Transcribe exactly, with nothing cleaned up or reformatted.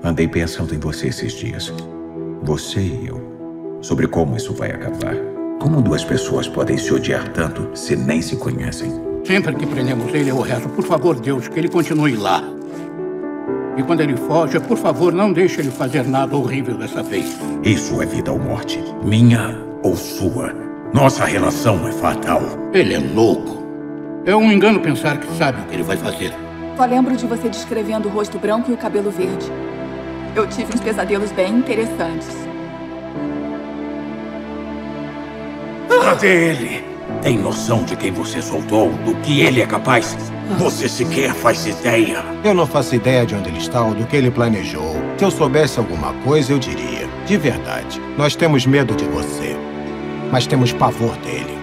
Andei pensando em você esses dias. Você e eu. Sobre como isso vai acabar. Como duas pessoas podem se odiar tanto se nem se conhecem? Sempre que prendemos ele, eu rezo, por favor, Deus, que ele continue lá. E quando ele foge, por favor, não deixe ele fazer nada horrível dessa vez. Isso é vida ou morte. Minha ou sua. Nossa relação é fatal. Ele é louco. É um engano pensar que sabe o que ele vai fazer. Só lembro de você descrevendo o rosto branco e o cabelo verde. Eu tive uns pesadelos bem interessantes. Cadê ele? Tem noção de quem você soltou? Do que ele é capaz? Você sequer faz ideia. Eu não faço ideia de onde ele está ou do que ele planejou. Se eu soubesse alguma coisa, eu diria. De verdade, nós temos medo de você. Mas temos pavor dele.